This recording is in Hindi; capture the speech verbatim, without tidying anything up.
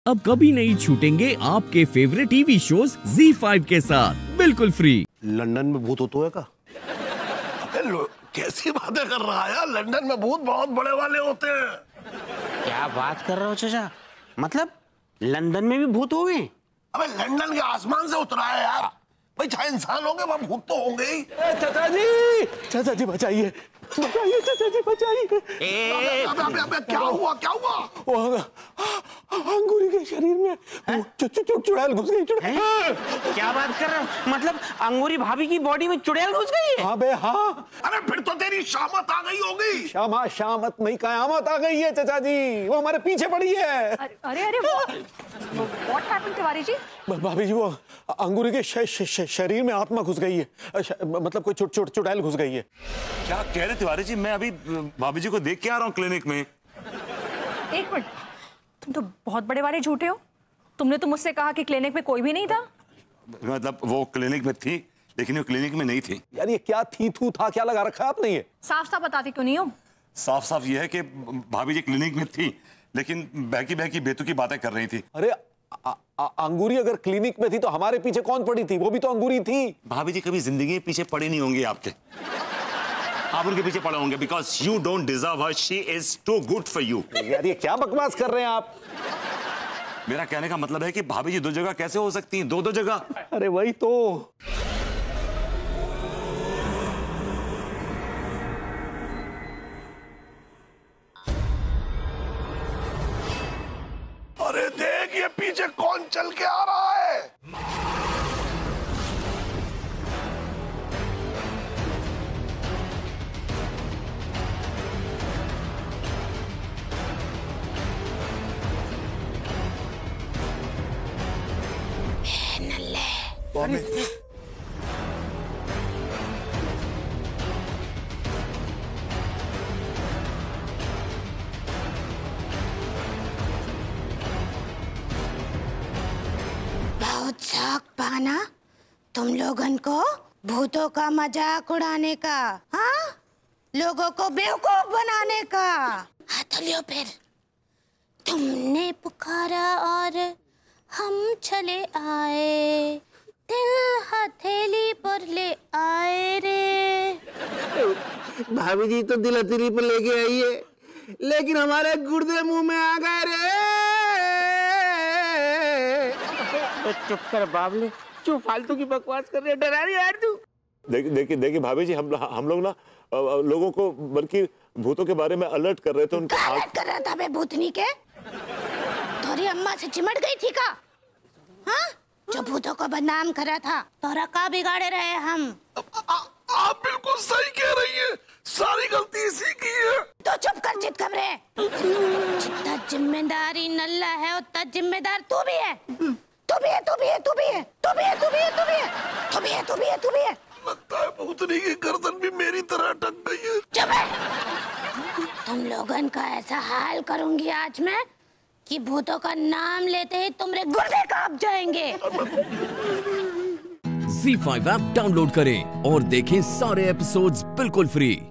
अब कभी नहीं छूटेंगे आपके favourite TV shows Zee five के साथ बिल्कुल फ्री। लंदन में भूत होता है का? अबे कैसी बातें कर रहा है यार, लंदन में भूत बहुत बड़े वाले होते हैं। क्या बात कर रहे हो चाचा? मतलब लंदन में भी भूत हो गए? अबे लंदन के आसमान से उतरा है यार भाई, जहाँ इंसान होंगे वहाँ भूत तो होंगे ही। चाचा जी, चाचा जी बचाइए, बचाइए चाचा जी बचाइए। अबे अबे अबे क्या हुआ क्या हुआ? वो अंगूरी के शरीर में चुड़ैल घुस गई। चुड़ैल क्या बात कर रहे हो? मतलब अंगूरी भाभी की बॉडी में चुड़ैल घुस गई है? हाँ बे हाँ। अरे फिर तो तेरी शामत आ गई होगी। शामा शामत नहीं, कयामत आ गई है चाचा जी, वो हमारे पीछे पड़ी है। अरे अरे अरे व्हाट हैपेंड तिवारी जी? भाभी जी वो अंगूरी के श, श, श, शरीर में आत्मा घुस गई है, मतलब कोई चुट चुट चुड़ैल घुस गई है। क्या कह रहे तिवारी जी? मैं अभी भाभी जी को देख के आ रहा हूँ क्लिनिक में। एक मिनट, तुम तो बहुत बड़े वाले झूठे हो। तुमने तो मुझसे कहा कि क्लिनिक में कोई भी नहीं था। मतलब वो क्लिनिक में थी लेकिन वो क्लिनिक में नहीं थी। यार ये क्या थी थू था, क्या लगा रखा आपने? ये साफ साफ बताते क्यों नहीं हो? साफ साफ ये है कि भाभी जी क्लिनिक में थी लेकिन बहकी बहकी बेतुकी बातें कर रही थी। अरे आ, आ, अंगूरी अगर क्लिनिक में थी तो हमारे पीछे कौन पड़ी थी? वो भी तो अंगूरी थी। भाभी जी कभी जिंदगी में पीछे पड़े नहीं होंगे आपके, आप उनके पीछे पड़े होंगे because you don't deserve her, she is too good for you. यार ये क्या बकवास कर रहे हैं आप? मेरा कहने का मतलब है कि भाभी जी दो जगह कैसे हो सकती हैं? दो दो जगह। अरे वही तो। अरे देख ये पीछे कौन चल के आ रहा है। बहुत शौक पाना तुम लोगन को भूतों का मजाक उड़ाने का, हाँ? लोगों को बेवकूफ बनाने का। हथेलियों पर तुमने पुकारा और हम चले आए, दिल हथेली पर ले आए रे। भाभी जी तो दिल हथेली पर लेके आई है लेकिन हमारे गुर्दे मुंह में आ गए रे। चुप कर बाबले, चुप, फालतू की बकवास कर रहे, डरा रही यार तू। देखिए देखिए देखिए भाभी जी, हम हम लोग ना लोगों को बल्कि भूतों के बारे में अलर्ट कर रहे थे। उनको अलर्ट कर रहा था बे भूतनी के? तोरी अम्मा से चिमट गई थी का? हाँ? जो भूतों को बदनाम कर रहा था, तोरा का बिगाड़े रहे हम? आ, आ, आप बिल्कुल सही कह रही है, सारी गलती इसी की है। तो चुप कर चित खबरे। जितना जिम्मेदारी नल्ला है उतना जिम्मेदार तू भी है। तू भी है, तू भी है, तू भी है, तू भी है, तू भी है, तू भी है, तू भी है, तू भी है, तू भी है। लगता है भूतनी की गर्दन भी मेरी तरह अटक गई है। चुप है। तुम लोगन का ऐसा हाल करूंगी आज मैं कि भूतों का नाम लेते ही तुम्हारे गुर्दे कांप जाएंगे। ज़ी फाइव ऐप डाउनलोड करें और देखें सारे एपिसोड्स बिल्कुल फ्री।